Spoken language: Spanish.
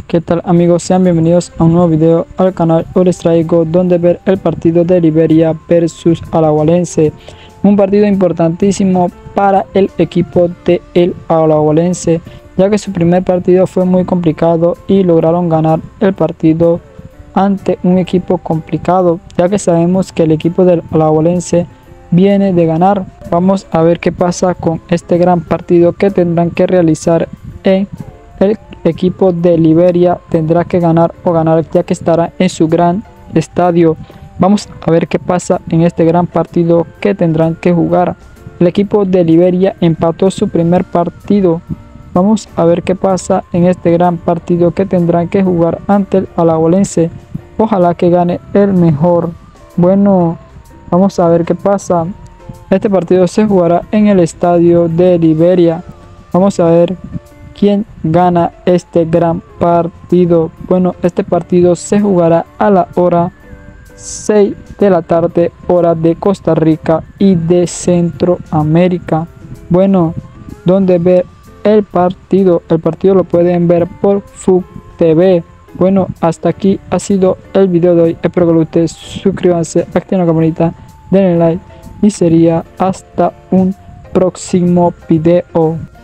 ¿Qué tal amigos? Sean bienvenidos a un nuevo video al canal. Hoy les traigo donde ver el partido de Liberia versus Alajuelense. Un partido importantísimo para el equipo de el Alajuelense, ya que su primer partido fue muy complicado y lograron ganar el partido ante un equipo complicado, ya que sabemos que el equipo del Alajuelense viene de ganar. Vamos a ver qué pasa con este gran partido que tendrán que realizar en el equipo de Liberia. Tendrá que ganar o ganar, ya que estará en su gran estadio. Vamos a ver qué pasa en este gran partido que tendrán que jugar. El equipo de Liberia empató su primer partido. Vamos a ver qué pasa en este gran partido que tendrán que jugar ante el Alajuelense. Ojalá que gane el mejor. Bueno, vamos a ver qué pasa. Este partido se jugará en el estadio de Liberia. Vamos a ver quién gana este gran partido. Bueno, este partido se jugará a la hora 6 de la tarde, hora de Costa Rica y de Centroamérica. Bueno, donde ver el partido lo pueden ver por FUC TV. Bueno, hasta aquí ha sido el video de hoy. Espero que les guste. Suscríbanse, activen la campanita, denle like y sería hasta un próximo video.